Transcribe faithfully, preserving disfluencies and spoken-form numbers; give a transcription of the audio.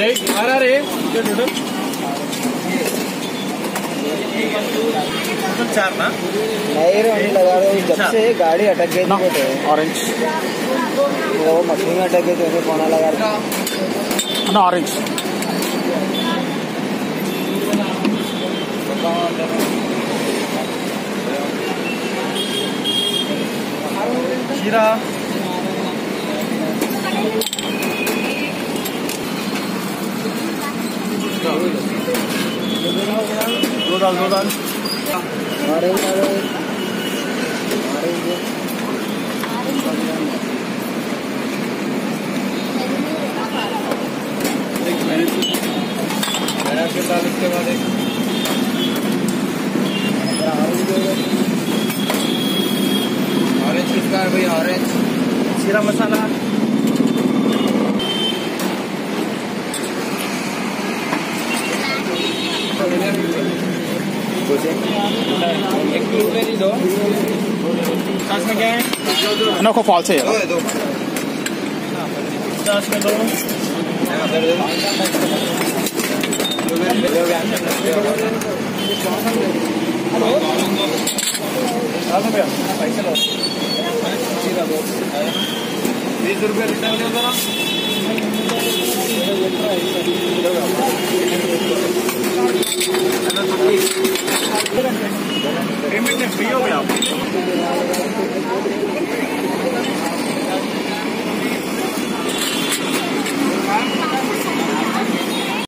आ रहा रे टोटल चार ना नहीं रे लगा रहे जब से गाड़ी अटक गई थी ऑरेंज वो मशीन में अटक गई थी उन्हें कोना लगा रहा ना ऑरेंज जीरा दो दाल दो दाल ऑरेंज ऑरेंज के साथ इसके बाद एक ऑरेंज किसका है भाई ऑरेंज जीरा मसाला एक ब्लूबेरी दो साथ में क्या है ना को फॉल से है दो साथ में दो बीस रुपये रिटर्न दे दो पेमेंट फ्री हो गया।